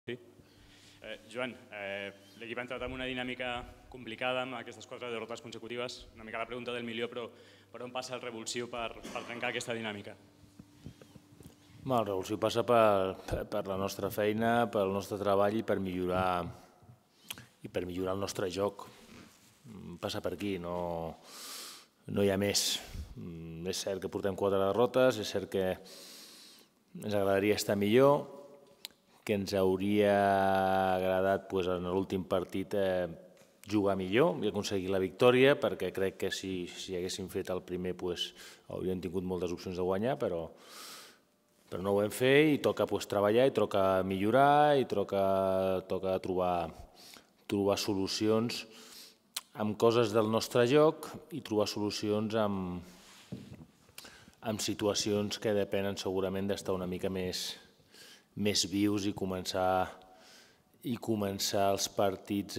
Sí. Joan, l'equip ha entrat en una dinàmica complicada amb aquestes 4 derrotes consecutives. Una mica la pregunta del milió, però per on passa el revulsiu per trencar aquesta dinàmica? El revulsiu passa per la nostra feina, pel nostre treball i per millorar el nostre joc. Passa per aquí, no hi ha més. És cert que portem 4 derrotes, és cert que ens agradaria estar millor, que ens hauria agradat en l'últim partit jugar millor i aconseguir la victòria, perquè crec que si haguéssim fet el primer hauríem tingut moltes opcions de guanyar, però no ho hem fet i toca treballar, i toca millorar, i toca trobar solucions amb coses del nostre joc i trobar solucions amb situacions que depenen segurament d'estar una mica més vius i començar els partits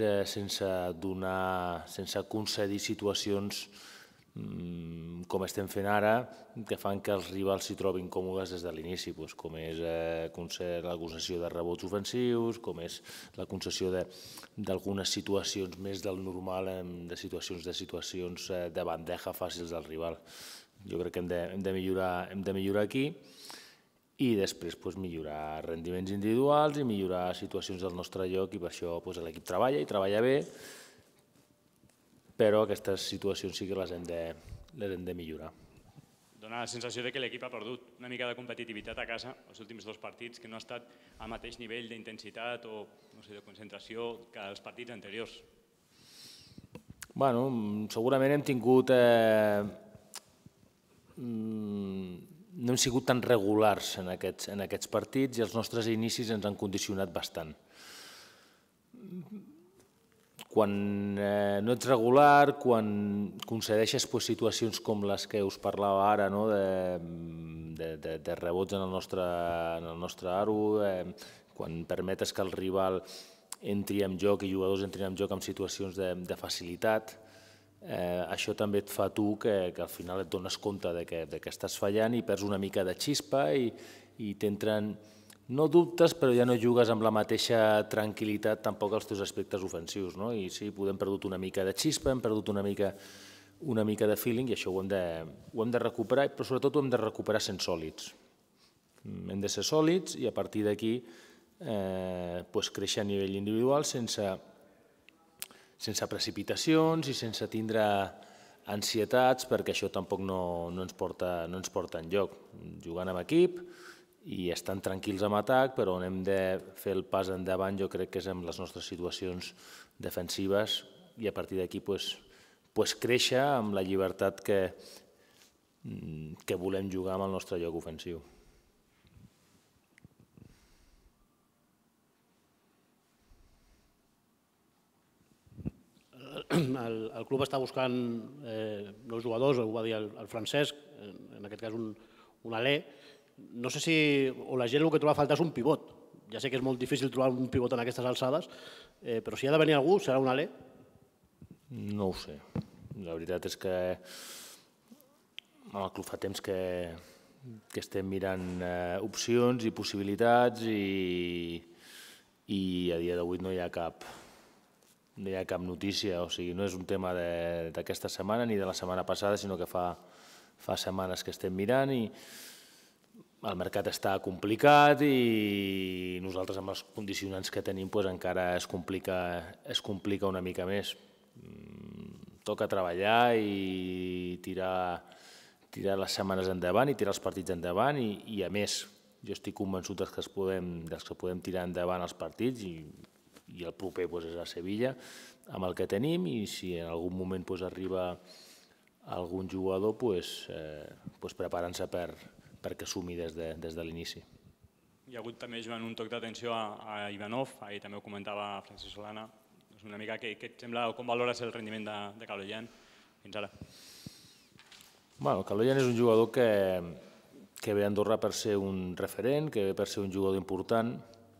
sense concedir situacions com estem fent ara, que fan que els rivals s'hi trobin còmodes des de l'inici, com és la concessió de rebots ofensius, com és la concessió d'algunes situacions més del normal, de situacions de bandeja fàcils del rival. Jo crec que hem de millorar aquí i després millorar rendiments individuals i millorar situacions del nostre joc, i per això l'equip treballa i treballa bé, però aquestes situacions sí que les hem de millorar. Dóna la sensació que l'equip ha perdut una mica de competitivitat a casa els últims 2 partits, que no ha estat al mateix nivell d'intensitat o de concentració que els partits anteriors. Segurament hem tingut... no hem sigut tan regulars en aquests partits i els nostres inicis ens han condicionat bastant. Quan no ets regular, quan concedeixes situacions com les que us parlava ara, de rebots en el nostre aro, quan permetes que el rival entri en joc i jugadors entrin en joc en situacions de facilitat, això també et fa tu que al final et dones compte que estàs fallant i perds una mica de xispa i t'entren no dubtes, però ja no jugues amb la mateixa tranquil·litat tampoc als teus aspectes ofensius. I sí, hem perdut una mica de xispa, hem perdut una mica de feeling, i això ho hem de recuperar, però sobretot ho hem de recuperar sent sòlids. Hem de ser sòlids i a partir d'aquí créixer a nivell individual sense precipitacions i sense tindre ansietats, perquè això tampoc no ens porta enlloc. Jugant en equip i estant tranquils en atac, però on hem de fer el pas endavant jo crec que és en les nostres situacions defensives, i a partir d'aquí créixer amb la llibertat que volem jugar amb el nostre joc ofensiu. El club està buscant nous jugadors, ho va dir el Francesc, en aquest cas un alè. No sé si la gent el que troba a faltar és un pivot. Ja sé que és molt difícil trobar un pivot en aquestes alçades, però si ha de venir algú, serà un alè? No ho sé. La veritat és que el club fa temps que estem mirant opcions i possibilitats i a dia d'avui no hi ha cap notícia. O sigui, no és un tema d'aquesta setmana ni de la setmana passada, sinó que fa setmanes que estem mirant i el mercat està complicat i nosaltres amb els condicionants que tenim encara es complica una mica més. Toca treballar i tirar les setmanes endavant i tirar els partits endavant i a més jo estic convençut dels que podem tirar endavant els partits i el proper és a Sevilla amb el que tenim, i si en algun moment arriba algun jugador preparant-se perquè sumi des de l'inici. Hi ha hagut també, Joan, un toc d'atenció a Ivanov, ahir també ho comentava Francesc Solana. Una mica què et sembla o com valores el rendiment de Kaloyan fins ara? Kaloyan és un jugador que ve a Andorra per ser un referent, que ve per ser un jugador important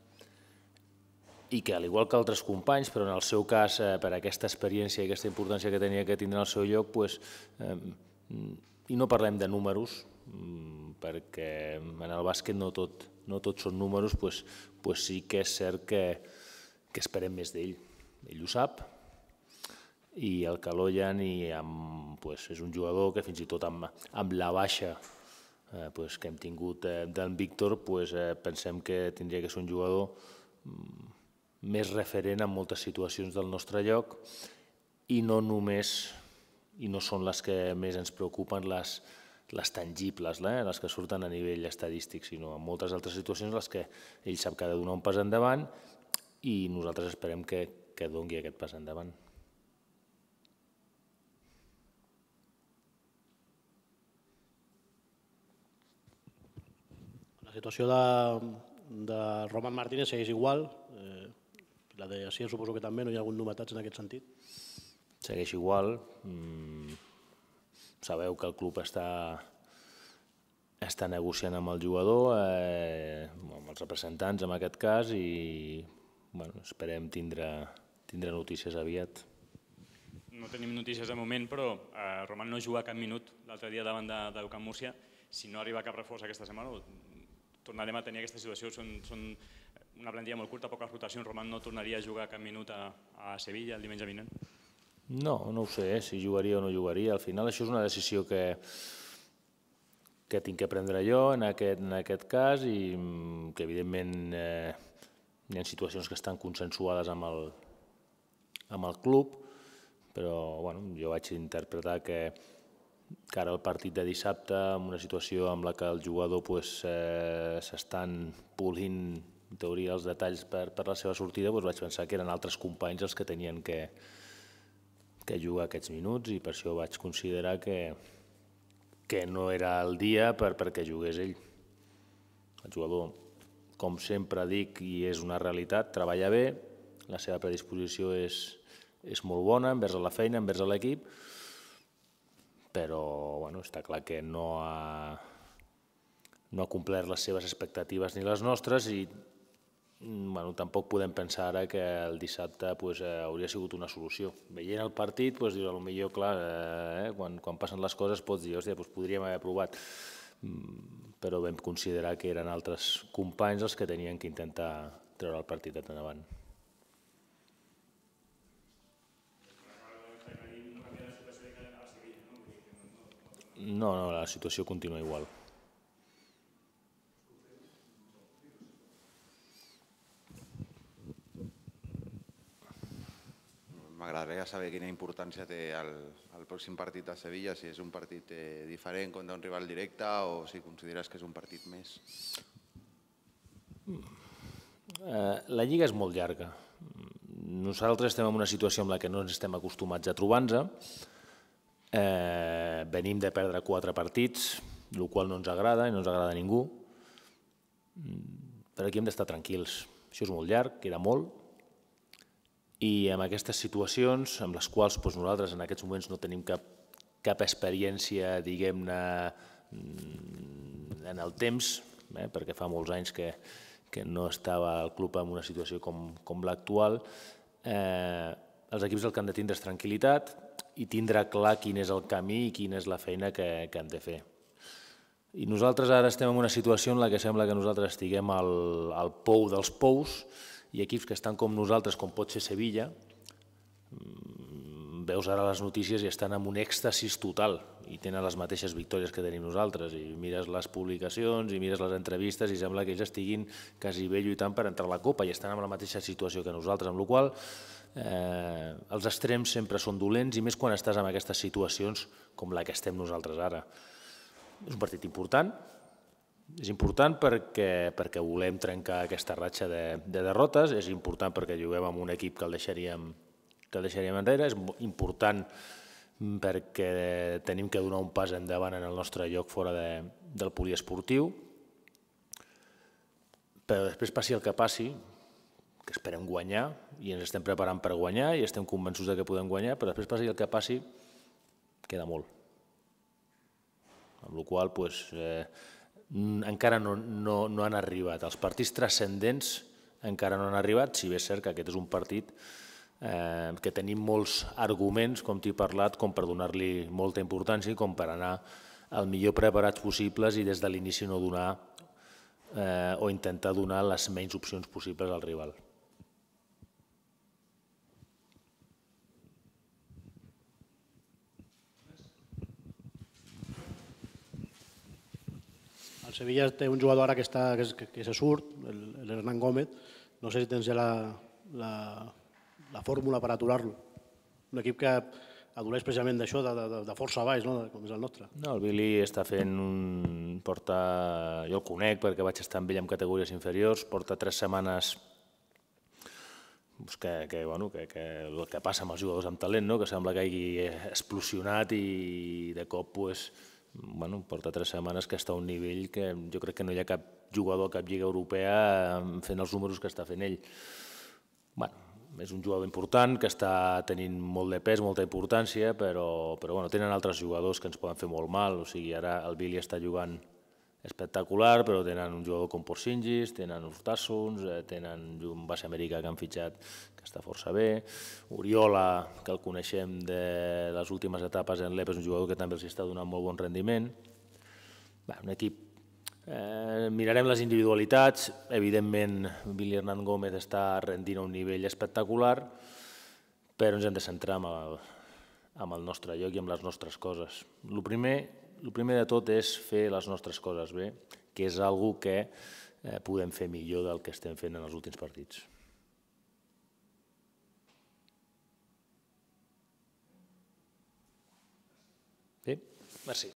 i que, al igual que altres companys, però en el seu cas, per aquesta experiència i aquesta importància que tenia que tindre en el seu lloc, I no parlem de números, perquè en el bàsquet no tot són números, doncs sí que és cert que esperem més d'ell. Ell ho sap, i el Kaloyan és un jugador que fins i tot amb la baixa que hem tingut d'en Víctor pensem que tindria que ser un jugador més referent en moltes situacions del nostre lloc i no són les que més ens preocupen les tangibles, les que surten a nivell estadístic, sinó en moltes altres situacions en les que ell sap que ha de donar un pas endavant i nosaltres esperem que doni aquest pas endavant. La situació de Roman Martínez segueix igual, la de Asier suposo que també, no hi ha hagut novetats en aquest sentit? Segueix igual, sabeu que el club està negociant amb el jugador, amb els representants en aquest cas, i esperem tindre notícies aviat. No tenim notícies de moment, però Roman no juga cap minut l'altre dia davant del Camp Múrcia. Si no arriba cap reforç aquesta setmana, tornarem a tenir aquesta situació. Són una plantilla molt curta, poques rotacions. Roman no tornaria a jugar cap minut a Sevilla el diumenge vinent? No ho sé, si jugaria o no jugaria. Al final això és una decisió que tinc que prendre jo en aquest cas i que evidentment hi ha situacions que estan consensuades amb el club, però jo vaig interpretar que ara el partit de dissabte, en una situació en la que el jugador s'estan polint en teoria els detalls per la seva sortida, vaig pensar que eren altres companys els que tenien que jugar aquests minuts i per això vaig considerar que no era el dia perquè jugués ell. El jugador, com sempre dic, i és una realitat, treballa bé, la seva predisposició és molt bona envers la feina, envers l'equip, però està clar que no ha complert les seves expectatives ni les nostres i tampoc podem pensar ara que el dissabte hauria sigut una solució. Veient el partit, potser, clar, quan passen les coses pots dir, hòstia, podríem haver provat, però vam considerar que eren altres companys els que tenien que intentar treure el partit endavant. No, la situació continua igual. M'agradaria saber quina importància té el pròxim partit de Sevilla, si és un partit diferent contra un rival directe o si consideres que és un partit més. La Lliga és molt llarga. Nosaltres estem en una situació en la que no ens estem acostumats a trobar-nos. Venim de perdre 4 partits, el qual no ens agrada i no ens agrada a ningú. Però aquí hem d'estar tranquils. Això és molt llarg, queda molt, i en aquestes situacions, amb les quals nosaltres en aquests moments no tenim cap experiència, diguem-ne, en el temps, perquè fa molts anys que no estava el club en una situació com l'actual, els equips el que han de tindre és tranquil·litat i tindre clar quin és el camí i quina és la feina que han de fer. I nosaltres ara estem en una situació en la que sembla que nosaltres estiguem al pou dels pous i equips que estan com nosaltres, com pot ser Sevilla, veus ara les notícies i estan en un èxtasis total i tenen les mateixes victòries que tenim nosaltres i mires les publicacions i mires les entrevistes i sembla que ells estiguin quasi bé lluitant per entrar a la Copa i estan en la mateixa situació que nosaltres, amb la qual cosa els extrems sempre són dolents i més quan estàs en aquestes situacions com la que estem nosaltres ara. És un partit important. És important perquè volem trencar aquesta ratxa de derrotes, és important perquè juguem amb un equip que el deixaríem enrere, és important perquè tenim que donar un pas endavant en el nostre lloc fora del poliesportiu, però després passi el que passi, que esperem guanyar i ens estem preparant per guanyar i estem convençuts que podem guanyar, però després passi el que passi, queda molt. Amb la qual cosa encara no han arribat. Els partits transcendents encara no han arribat, si bé és cert que aquest és un partit que tenim molts arguments, com t'he parlat, com per donar-li molta importància i com per anar el millor preparats possibles i des de l'inici no donar o intentar donar les menys opcions possibles al rival. El Sevilla té un jugador ara que se surt, l'Hernán Gómez. No sé si tens ja la fórmula per aturar-lo. Un equip que adoleix precisament d'això, de força baix, com és el nostre. No, el Billy està fent jo el conec perquè vaig estar amb ell en categories inferiors, porta 3 setmanes que el que passa amb els jugadors amb talent, que sembla que hagi explosionat i de cop porta 3 setmanes que està a un nivell que jo crec que no hi ha cap jugador a cap lliga europea fent els números que està fent ell. És un jugador important que està tenint molt de pes, molta importància, però tenen altres jugadors que ens poden fer molt mal. O sigui, ara el Billy està jugant espectacular, però tenen un jugador com Porzingis, tenen Urtasuns, tenen un base americà que han fitxat que està força bé, Oriola, que el coneixem de les últimes etapes en l'EP, és un jugador que també els està donant molt bon rendiment. Un equip... Mirarem les individualitats, evidentment Billy Hernán Gómez està rendint a un nivell espectacular, però ens hem de centrar en el nostre lloc i en les nostres coses. El primer de tot és fer les nostres coses bé, que és una cosa que podem fer millor del que estem fent en els últims partits. Bé, merci.